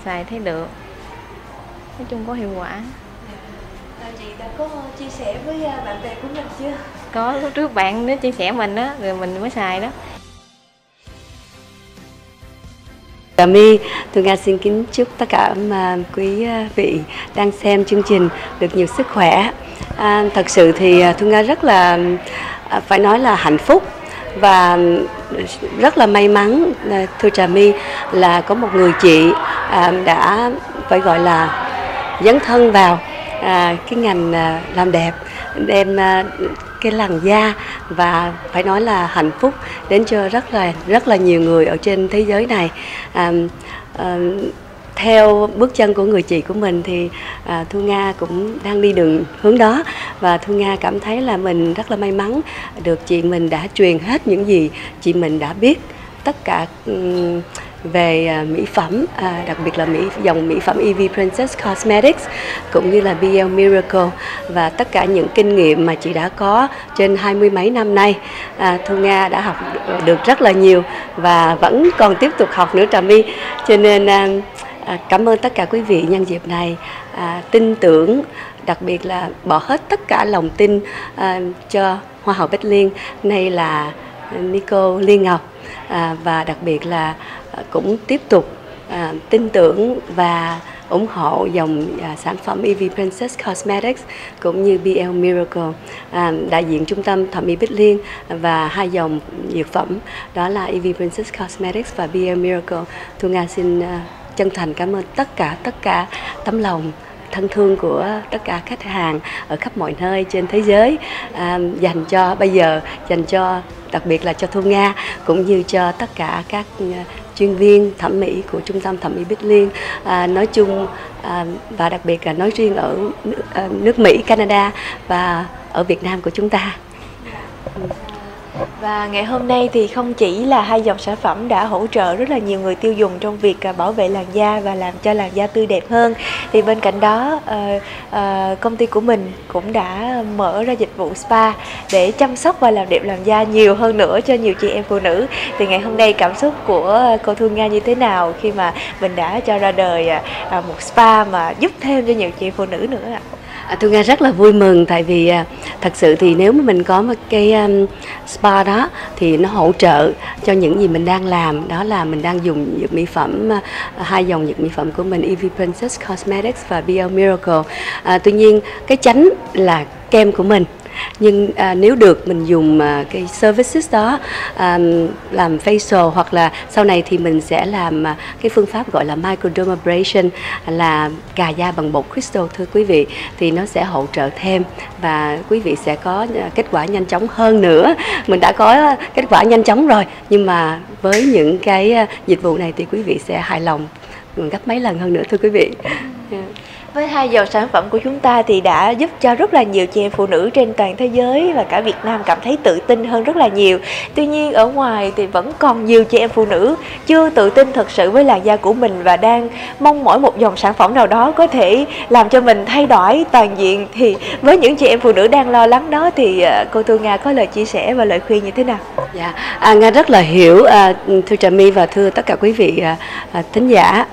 xài thấy được, nói chung có hiệu quả. Chị đã có chia sẻ với bạn bè của mình chưa? Có, lúc trước bạn nó chia sẻ mình đó, rồi mình mới xài đó. Trà My, Thu Nga xin kính chúc tất cả quý vị đang xem chương trình được nhiều sức khỏe. Thật sự thì Thu Nga rất là phải nói là hạnh phúc và rất là may mắn, thưa Trà My, là có một người chị đã phải gọi là dấn thân vào cái ngành làm đẹp, đem cái làn da và phải nói là hạnh phúc đến cho rất là nhiều người ở trên thế giới này. Theo bước chân của người chị của mình thì Thu Nga cũng đang đi đường hướng đó, và Thu Nga cảm thấy là mình rất là may mắn được chị mình đã truyền hết những gì chị mình đã biết, tất cả về mỹ phẩm, đặc biệt là dòng mỹ phẩm EV Princess Cosmetics cũng như là BL Miracle, và tất cả những kinh nghiệm mà chị đã có trên 20 mấy năm nay. Thu Nga đã học được rất là nhiều và vẫn còn tiếp tục học nữa Trà My, cho nên cảm ơn tất cả quý vị nhân dịp này tin tưởng, đặc biệt là bỏ hết tất cả lòng tin cho Hoa hậu Bích Liên, nay là Nico Liên Ngọc, và đặc biệt là cũng tiếp tục tin tưởng và ủng hộ dòng sản phẩm EV Princess Cosmetics cũng như BL Miracle, đại diện trung tâm thẩm mỹ Bích Liên và hai dòng dược phẩm đó là EV Princess Cosmetics và BL Miracle. Thu Nga xin chân thành cảm ơn tất cả tấm lòng thân thương của tất cả khách hàng ở khắp mọi nơi trên thế giới, dành cho đặc biệt là cho Thu Nga cũng như cho tất cả các chuyên viên thẩm mỹ của trung tâm thẩm mỹ Bích Liên nói chung, và đặc biệt là nói riêng ở nước Mỹ, Canada và ở Việt Nam của chúng ta. Và ngày hôm nay thì không chỉ là hai dòng sản phẩm đã hỗ trợ rất là nhiều người tiêu dùng trong việc bảo vệ làn da và làm cho làn da tươi đẹp hơn, thì bên cạnh đó công ty của mình cũng đã mở ra dịch vụ spa để chăm sóc và làm đẹp làn da nhiều hơn nữa cho nhiều chị em phụ nữ. Thì ngày hôm nay cảm xúc của cô Thu Nga như thế nào khi mà mình đã cho ra đời một spa mà giúp thêm cho nhiều chị em phụ nữ nữa ạ? Thu Nga rất là vui mừng, tại vì thật sự thì nếu mà mình có một cái spa đó thì nó hỗ trợ cho những gì mình đang làm, đó là mình đang dùng dược mỹ phẩm, hai dòng dược mỹ phẩm của mình EV Princess Cosmetics và BL Miracle. Tuy nhiên cái chánh là kem của mình, nhưng nếu được mình dùng cái services đó làm facial, hoặc là sau này thì mình sẽ làm cái phương pháp gọi là microdermabrasion, là cà da bằng bột crystal, thưa quý vị, thì nó sẽ hỗ trợ thêm và quý vị sẽ có kết quả nhanh chóng hơn nữa. Mình đã có kết quả nhanh chóng rồi, nhưng mà với những cái dịch vụ này thì quý vị sẽ hài lòng gấp mấy lần hơn nữa, thưa quý vị. Với hai dòng sản phẩm của chúng ta thì đã giúp cho rất là nhiều chị em phụ nữ trên toàn thế giới và cả Việt Nam cảm thấy tự tin hơn rất là nhiều. Tuy nhiên ở ngoài thì vẫn còn nhiều chị em phụ nữ chưa tự tin thật sự với làn da của mình và đang mong mỏi một dòng sản phẩm nào đó có thể làm cho mình thay đổi toàn diện. Thì với những chị em phụ nữ đang lo lắng đó thì cô Thu Nga có lời chia sẻ và lời khuyên như thế nào? Dạ, Nga rất là hiểu, thưa Trà My và thưa tất cả quý vị thính giả.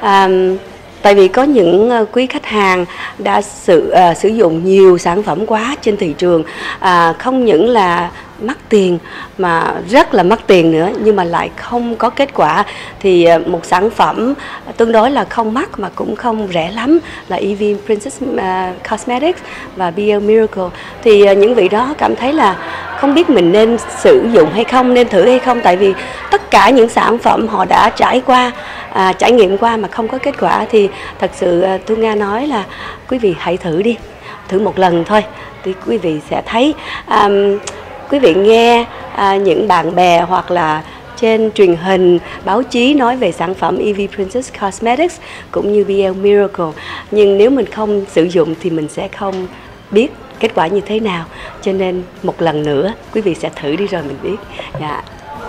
Tại vì có những quý khách hàng đã sử dụng nhiều sản phẩm quá trên thị trường, không những là mắc tiền mà rất là mắc tiền nữa, nhưng mà lại không có kết quả. Thì một sản phẩm tương đối là không mắc mà cũng không rẻ lắm là EV Princess Cosmetics và BL Miracle, thì những vị đó cảm thấy là không biết mình nên sử dụng hay không, nên thử hay không, tại vì tất cả những sản phẩm họ đã trải nghiệm qua mà không có kết quả. Thì thật sự Thu Nga nói là quý vị hãy thử đi, thử một lần thôi thì quý vị sẽ thấy. Quý vị nghe những bạn bè hoặc là trên truyền hình, báo chí nói về sản phẩm EV Princess Cosmetics cũng như BL Miracle, nhưng nếu mình không sử dụng thì mình sẽ không biết kết quả như thế nào. Cho nên một lần nữa quý vị sẽ thử đi rồi mình biết. Dạ.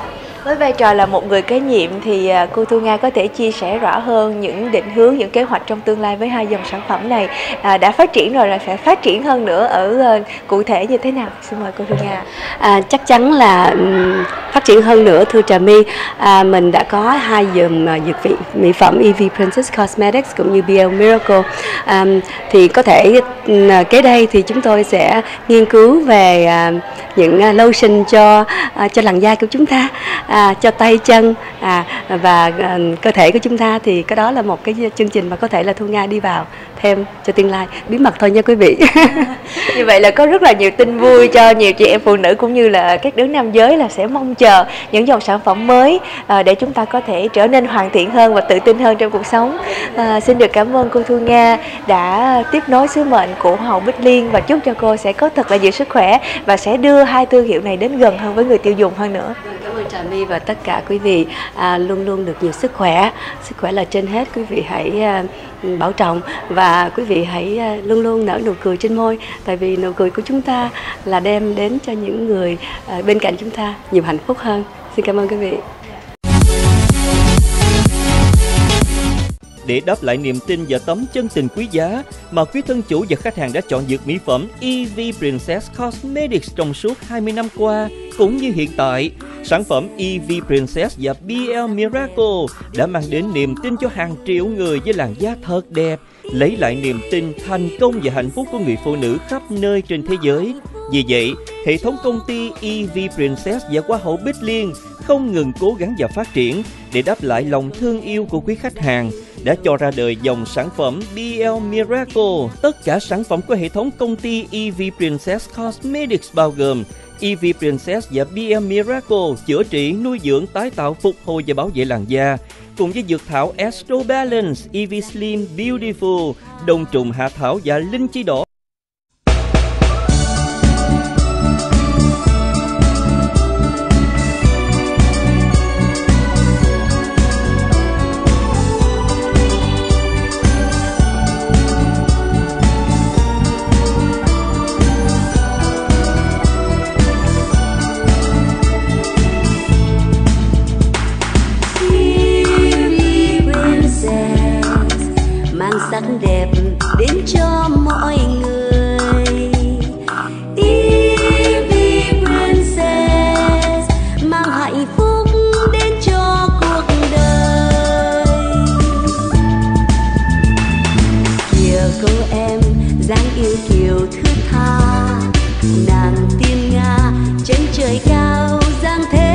Với vai trò là một người kế nhiệm thì cô Thu Nga có thể chia sẻ rõ hơn những định hướng, những kế hoạch trong tương lai với hai dòng sản phẩm này đã phát triển rồi là sẽ phát triển hơn nữa ở cụ thể như thế nào? Xin mời cô Thu Nga. Chắc chắn là phát triển hơn nữa thưa Trà My. Mình đã có hai dòng dược vị mỹ phẩm EV Princess Cosmetics cũng như BL Miracle. Thì có thể kế đây thì chúng tôi sẽ nghiên cứu về những lotion cho làn da của chúng ta, cho tay chân và cơ thể của chúng ta. Thì cái đó là một cái chương trình mà có thể là Thu Nga đi vào thêm cho tương lai, bí mật thôi nha quý vị. Như vậy là có rất là nhiều tin vui cho nhiều chị em phụ nữ cũng như là các đứa nam giới là sẽ mong chờ những dòng sản phẩm mới để chúng ta có thể trở nên hoàn thiện hơn và tự tin hơn trong cuộc sống. Xin được cảm ơn cô Thu Nga đã tiếp nối sứ mệnh của Hoa hậu Bích Liên và chúc cho cô sẽ có thật là nhiều sức khỏe và sẽ đưa hai thương hiệu này đến gần hơn với người tiêu dùng hơn nữa. Cảm ơn Trà My và tất cả quý vị luôn luôn được nhiều sức khỏe. Sức khỏe là trên hết, quý vị hãy bảo trọng và quý vị hãy luôn luôn nở nụ cười trên môi, tại vì nụ cười của chúng ta là đem đến cho những người bên cạnh chúng ta nhiều hạnh phúc hơn. Xin cảm ơn quý vị. Để đáp lại niềm tin và tấm chân tình quý giá mà quý thân chủ và khách hàng đã chọn dược mỹ phẩm EV Princess Cosmetics trong suốt 20 năm qua, cũng như hiện tại, sản phẩm EV Princess và BL Miracle đã mang đến niềm tin cho hàng triệu người với làn da thật đẹp, lấy lại niềm tin, thành công và hạnh phúc của người phụ nữ khắp nơi trên thế giới. Vì vậy, hệ thống công ty EV Princess và Hoa hậu Bích Liên không ngừng cố gắng và phát triển để đáp lại lòng thương yêu của quý khách hàng, đã cho ra đời dòng sản phẩm BL Miracle. Tất cả sản phẩm của hệ thống công ty EV Princess Cosmetics bao gồm EV Princess và BL Miracle chữa trị, nuôi dưỡng, tái tạo, phục hồi và bảo vệ làn da, cùng với dược thảo Astro Balance, EV Slim Beautiful, đông trùng hạ thảo và linh chi đỏ. Sắc đẹp đến cho mọi người. EV Princess mang hạnh phúc đến cho cuộc đời. Kìa cô em dáng yêu kiều thướt tha, nàng tiên nga trên trời cao giang thế.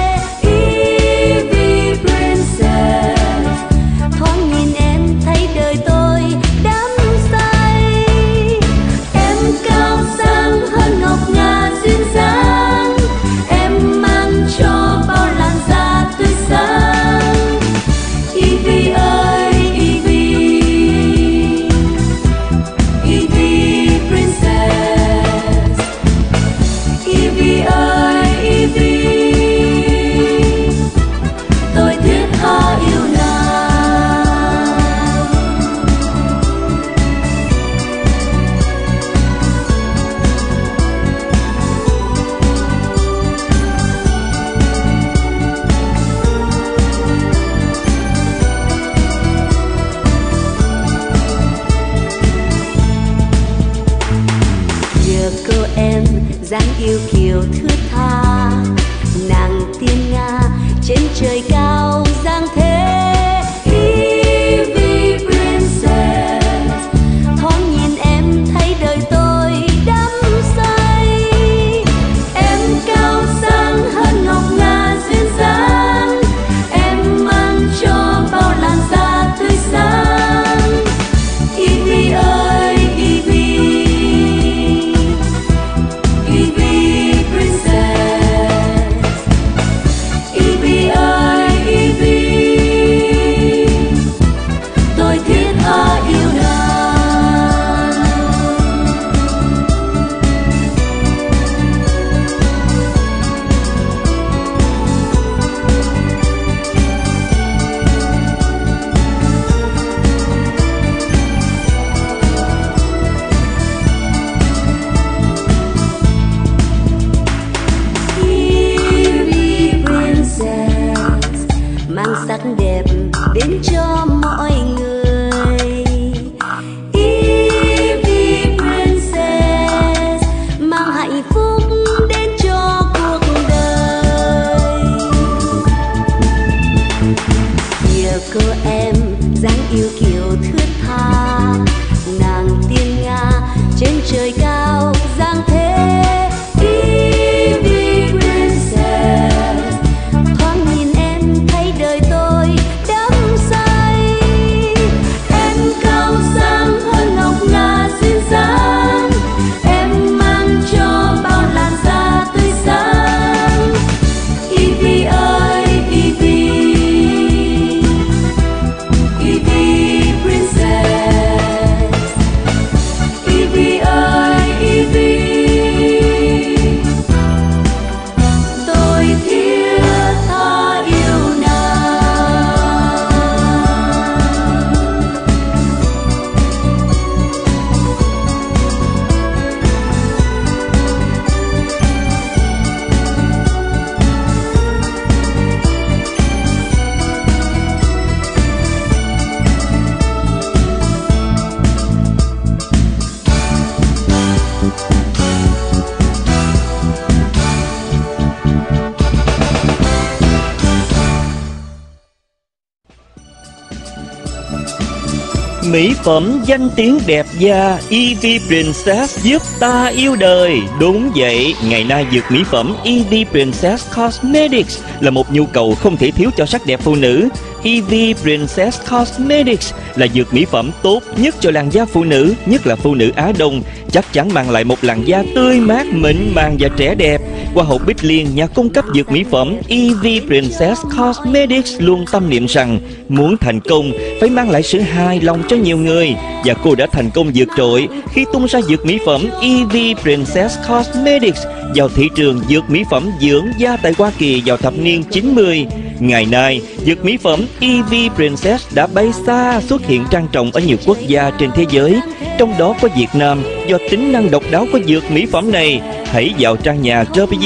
Dáng yêu kiều thướt tha, nàng tiên nga trên trời cao giang thế. EV Princess thoáng nhìn em thấy đời tôi đắm say. Em cao sang hơn ngọc ngà duyên dáng, em mang cho bao làn da tươi sáng. EV ơi EV, EV Princess. dáng yêu kiều thướt tha, nàng tiên nga trên trời cao giang thế. Evie Princess, thoáng nhìn em thấy đời tôi đắm say. Em cao sang hơn ngọc ngà duyên dáng, em mang cho bao làn da tươi sáng. Evie ơi Evie, Evie Princess, Evie ơi Evie, tôi thiết tha yêu nàng. Mỹ phẩm danh tiếng đẹp da Evie Princess giúp ta yêu đời. Đúng vậy, ngày nay dược mỹ phẩm Evie Princess Cosmetics là một nhu cầu không thể thiếu cho sắc đẹp phụ nữ. Evie Princess Cosmetics là dược mỹ phẩm tốt nhất cho làn da phụ nữ, nhất là phụ nữ Á Đông, chắc chắn mang lại một làn da tươi mát, mịn màng và trẻ đẹp. Hoa hậu Bích Liên, nhà cung cấp dược mỹ phẩm Evie Princess Cosmetics luôn tâm niệm rằng muốn thành công phải mang lại sự hài lòng cho nhiều người, và cô đã thành công vượt trội khi tung ra dược mỹ phẩm Evie Princess Cosmetics vào thị trường dược mỹ phẩm dưỡng da tại Hoa Kỳ vào thập niên 90. Ngày nay, dược mỹ phẩm Evie Princess đã bay xa, xuất hiện trang trọng ở nhiều quốc gia trên thế giới, trong đó có Việt Nam. Do tính năng độc đáo của dược mỹ phẩm này, hãy vào trang nhà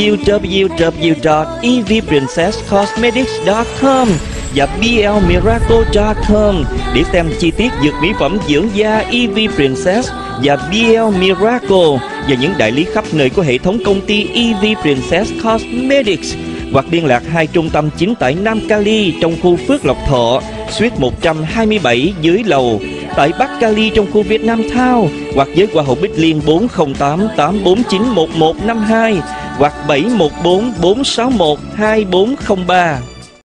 www.evieprincesscosmetics.com và blmiracle.com để xem chi tiết dược mỹ phẩm dưỡng da Evie Princess và BL Miracle và những đại lý khắp nơi của hệ thống công ty Evie Princess Cosmetics, hoặc liên lạc 2 trung tâm chính tại Nam Cali trong khu Phước Lộc Thọ, suite 127 dưới lầu, tại Bắc Cali trong khu Vietnam Town, hoặc với Hoa hậu Bích Liên 408 849 1152 hoặc 714 461 2403.